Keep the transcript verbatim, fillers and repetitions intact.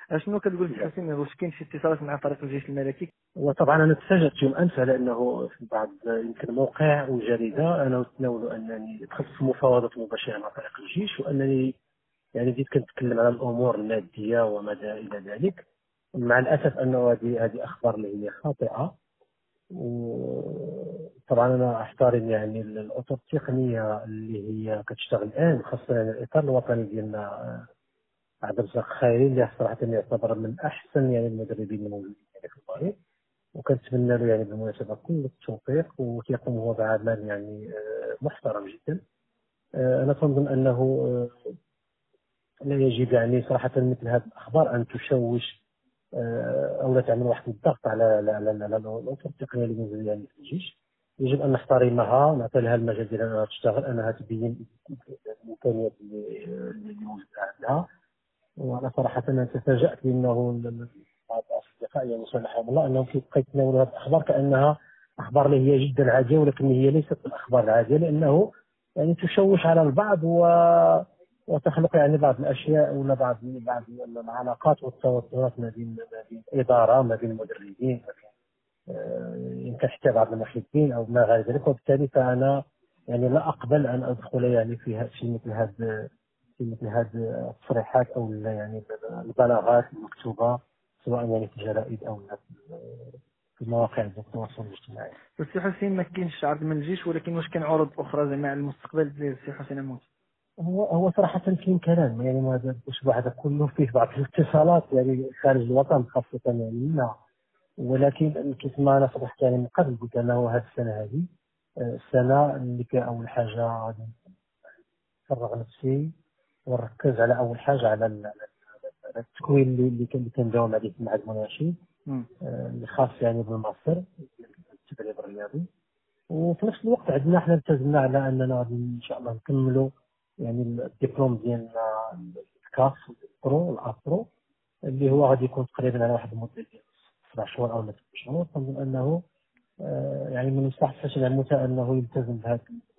شنو كتقول سي حسين؟ واش كاين شي اتصالات مع فريق الجيش الملكي؟ وطبعا انا تفاجأت يوم امس على انه في بعض يمكن موقع وجريده انا اتناول انني دخلت في مفاوضات مباشره مع فريق الجيش، وانني يعني بديت كنتكلم على الامور الماديه وما الى ذلك. مع الاسف انه هذه هذه اخبار اللي هي خاطئه. وطبعا انا احترم يعني الاطر التقنيه اللي هي كتشتغل الان، خاصه يعني الاطار الوطني ديالنا عبد الرزاق خيري اللي صراحه يعتبر من احسن يعني المدربين الموجودين يعني في الفريق، وكنتمنى له يعني بالمناسبه كل التوفيق، وكيقوم هو بعمل يعني آه، محترم جدا. آه، انا كنظن انه آه، لا يجب يعني صراحه مثل هذه الاخبار ان تشوش آه، او لا تعمل واحد الضغط على على على على الاطر التقنيه اللي موجوده يعني في الجيش. يجب ان نحترمها، نعطي لها المجال ديالها انها تشتغل، انها تبين الامكانيات اللي اللي موجوده عندها. وانا صراحه انا تفاجات بانه بعض الاصدقاء يعني سامحهم الله انهم كيبقاو يتناولوا هذه الاخبار كانها اخبار اللي هي جدا عاديه، ولكن هي ليست الاخبار العاديه، لانه يعني تشوش على البعض و وتخلق يعني بعض الاشياء ولا بعض بعض العلاقات والتوترات ما بين ما بين الاداره، ما بين المدربين، ما بين آه، يمكن حتى بعض المحبين او ما غير ذلك. وبالتالي فانا يعني لا اقبل ان ادخل يعني في في مثل هذا في مثل هذه التصريحات او يعني البلاغات المكتوبه، سواء يعني في الجرائد او في مواقع التواصل الاجتماعي. بس سي حسين ما كاينش عرض من الجيش، ولكن واش كاين عروض اخرى زعما على المستقبل ديال سي حسين عمود؟ هو هو صراحه كاين كلام يعني ما الاسبوع هذا كله فيه بعض الاتصالات يعني خارج الوطن خاصه يعني منا، ولكن كيف ما انا صرحت يعني من قبل قلت انه هذه السنه هذه آه، السنه اللي كان اول حاجه غادي نفرغ نفسي ونركز على اول حاجه على ال- على التكوين اللي اللي كان اللي كنداوم عليه مع المناشد آه، اللي خاص يعني بالماستر التدريب الرياضي. وفي نفس الوقت عندنا احنا التزمنا على اننا غادي ان شاء الله نكملوا يعني الدبلوم ديالنا الكاف البرو الابرو اللي هو غادي يكون تقريبا على واحد المده ديال سبع شهور او ثمان شهور. كنظن انه آه، يعني من مصلحه الفشل المتى انه يلتزم بهذا